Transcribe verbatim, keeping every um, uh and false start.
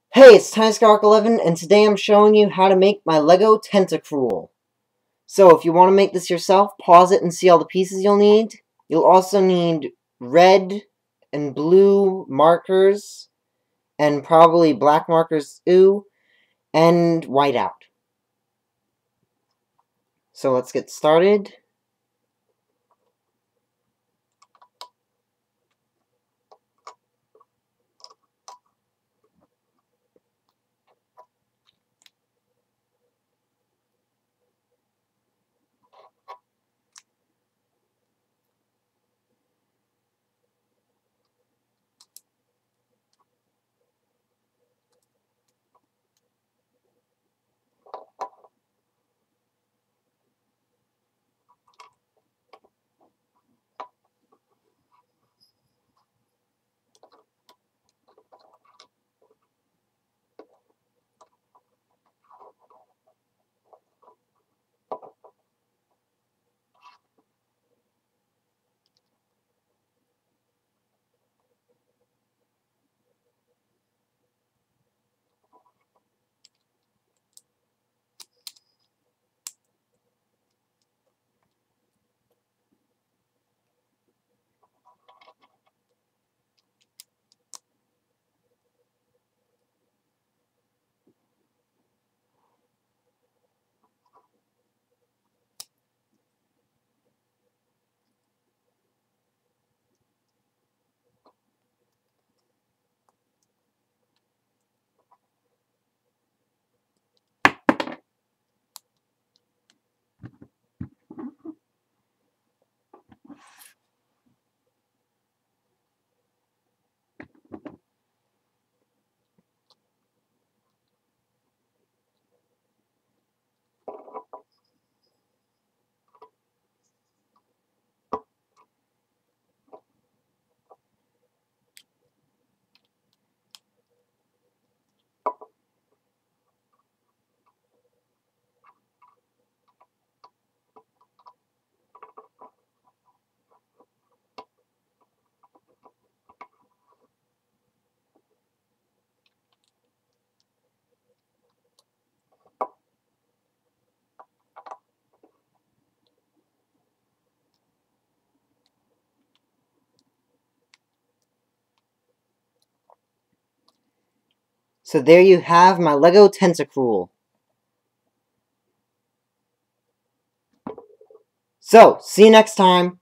Hey, it's TinySkyrock eleven, and today I'm showing you how to make my Lego Tentacruel. So if you want to make this yourself, pause it and see all the pieces you'll need. You'll also need red and blue markers, and probably black markers too, and whiteout. So let's get started. So there you have my Lego Tentacruel. So, see you next time!